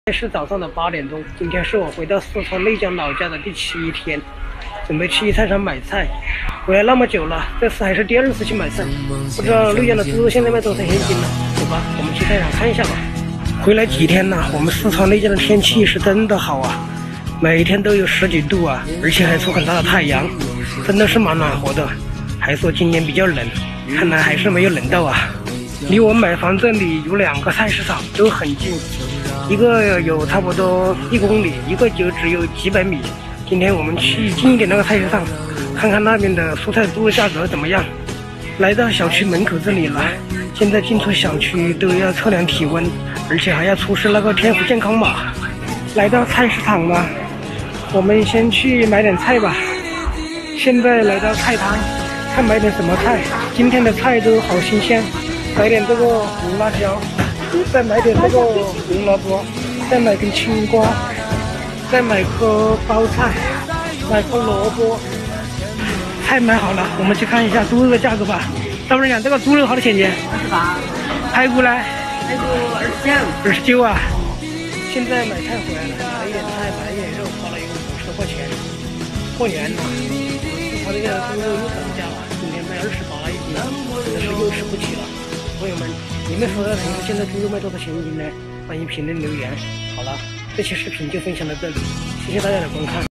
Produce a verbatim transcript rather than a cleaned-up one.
现在是早上的八点钟，今天是我回到四川内江老家的第七天，准备去菜场买菜。回来那么久了，这次还是第二次去买菜，不知道内江的猪肉现在卖多少钱一斤呢？走吧，我们去菜场看一下吧。回来几天了，我们四川内江的天气是真的好啊，每天都有十几度啊，而且还出很大的太阳，真的是蛮暖和的。还说今年比较冷，看来还是没有冷到啊。离我买房这里有两个菜市场，都很近。一个有差不多一公里，一个就只有几百米。今天我们去近一点那个菜市场，看看那边的蔬菜猪肉价格怎么样。来到小区门口这里了，现在进出小区都要测量体温，而且还要出示那个天府健康码。来到菜市场了，我们先去买点菜吧。现在来到菜摊，看买点什么菜。今天的菜都好新鲜，买点这个红辣椒。再买点这个红萝卜，再买根青瓜，再买颗包菜，买颗萝卜。菜买好了，我们去看一下猪肉的价格吧。大妹讲，这个猪肉好多钱钱？二十八。排骨呢？排骨二十九。二十九啊！现在买菜回来了，买一点菜，买一点肉，花了有五十块钱。过年了，四川那个猪肉又涨价了，今天卖二十八一斤，真的是又吃不起了。朋友们，你们说的平时现在猪肉卖多少钱一斤呢？欢迎评论留言。好了，这期视频就分享到这里，谢谢大家的观看。